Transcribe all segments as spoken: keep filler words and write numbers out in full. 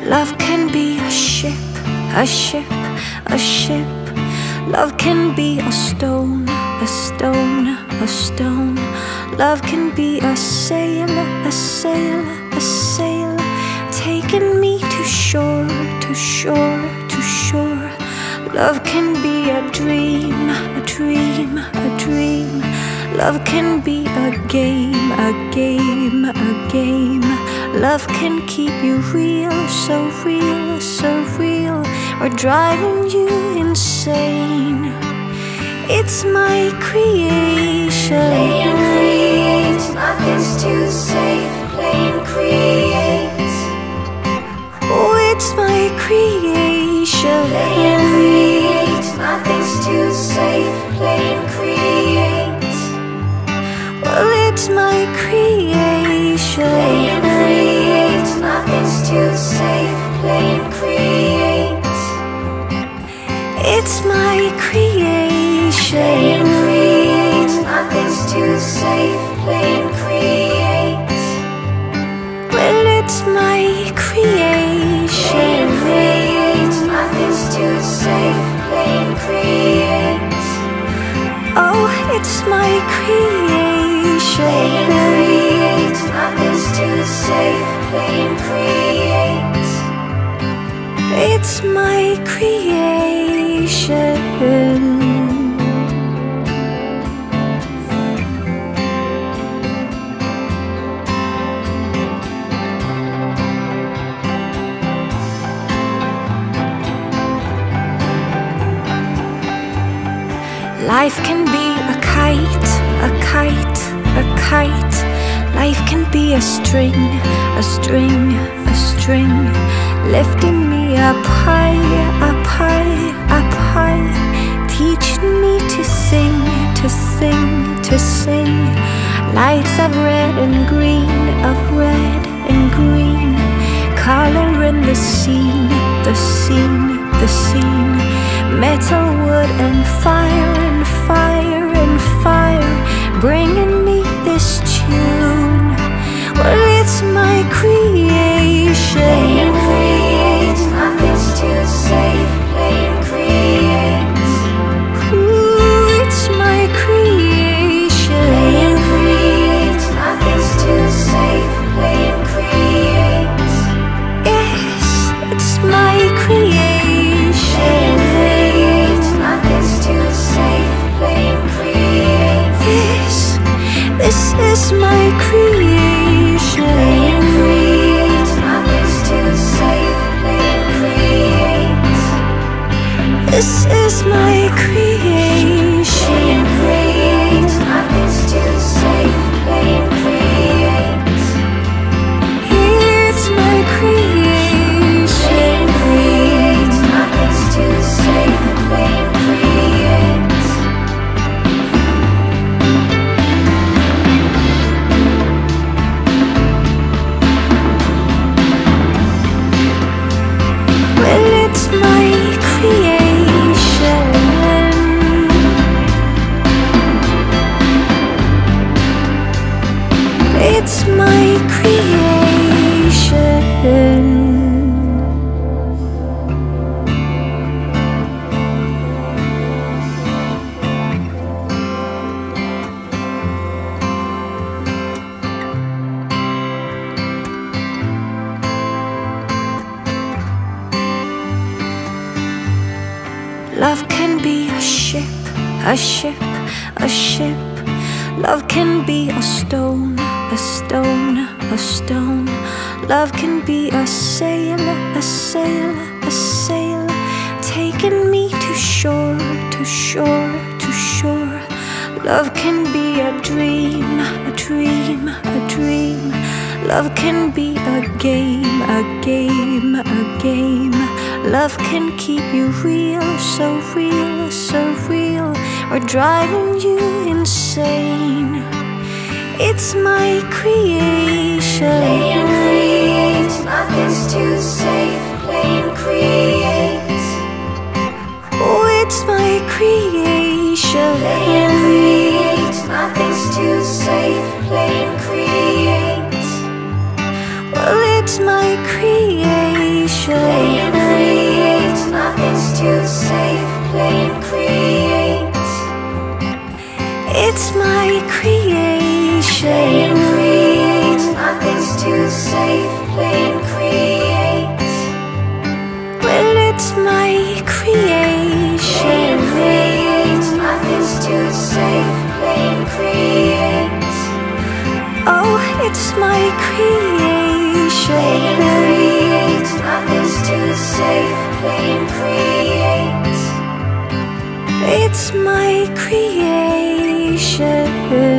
Love can be a ship, a ship, a ship. Love can be a stone, a stone, a stone. Love can be a sail, a sail, a sail, taking me to shore, to shore, to shore. Love can be a dream, a dream, a dream. Love can be a game, a game, a game. Love can keep you real, so real, so real, or driving you insane. It's my creation. Play and create, nothing's too safe. Play and create. Oh, it's my creation. Play and create, nothing's too safe. Play and create. Well, it's my creation. Play and create, nothing's too safe. Play and create. It's my creation. Play and create, nothing's too safe. Play and create. Well, it's my creation. Play and create, nothing's too safe. Play and create. Oh, it's my creation. Play and create, nothing's too safe. Play and create. It's my creation. Life can be a kite, a kite, a kite. Life can be a string, a string, a string, lifting me up high, up high, up high, teaching me to sing, to sing, to sing. Lights of red and green, of red and green, coloring the scene, the scene, the scene. Metal, wood and fire and fire and fire, bringing me this tune. Well, it's my creation. Play and create, nothing's too safe. Play and create. Ooh, it's my creation. Play and create, nothing's too safe. Play and create. Yes, it's my creation. Play and create, nothing's too safe. Play and create. This, this is my creation. Play and create, nothing's too safe. Play and create. This is my creation. Play and create, nothing's too safe. Play and create. It's my creation. Play and create, nothing's too safe. Play and create. Well, it's my creation. It's my creation. Love can be a ship, a ship, a ship. Love can be a stone, a stone, a stone. Love can be a sail, a sail, a sail, taking me to shore, to shore, to shore. Love can be a dream, a dream, a dream. Love can be a game, a game, a game. Love can keep you real, so real, so real, or driving you insane. It's my creation. Play and create, nothing's too safe. Play and create. Oh, it's my creation. Play and create, nothing's too safe. Play and create. Well, it's it's my creation. Play and create, nothing's too safe. Play and create. It's my creation. Play and create, nothing's too safe. Play and create. Well, it's my creation. Play and create, nothing's too safe. Play and create. Oh, it's my creation. Play and create, nothing's too safe. Play and create. It's my creation.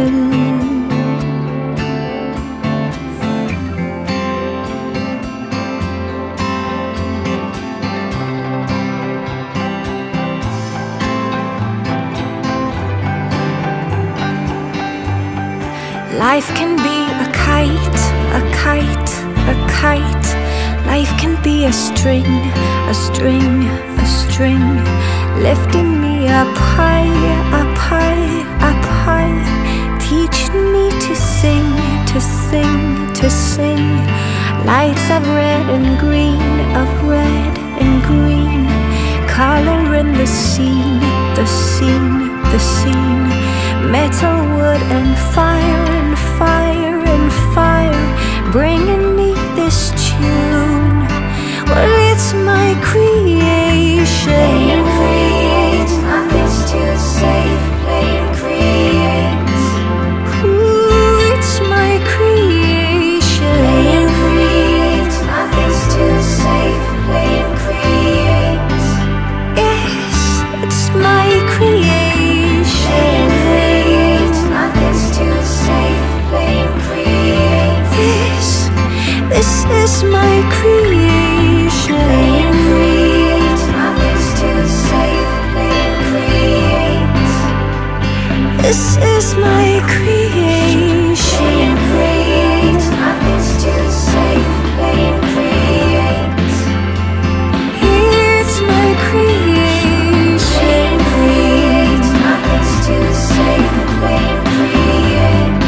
Life can be a kite, a kite, a kite. Life can be a string, a string, a string, lifting me up high, up high, up high, teaching me to sing, to sing, to sing. Lights of red and green, of red and green, coloring the scene, the scene, the scene. Metal, wood and fire and fire and fire, bringing me this tune. Well, it's my creation. Play and create, nothing's too safe. Play and create. Ooh, it's my creation. Play and create, nothing's too safe. Play and create. Yes, it's my creation. Play and create, nothing's too safe. Play and create. This, this is my creation. Play and create, nothing's too safe. Play and create. This is my creation. Play and create, nothing's too safe. Play and create. It's my creation. Play and create, nothing's too safe. Play and create.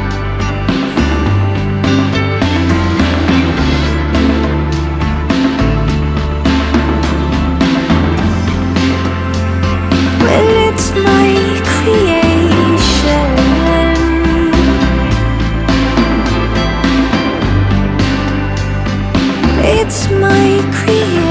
Well, it's my creation. It's my creation.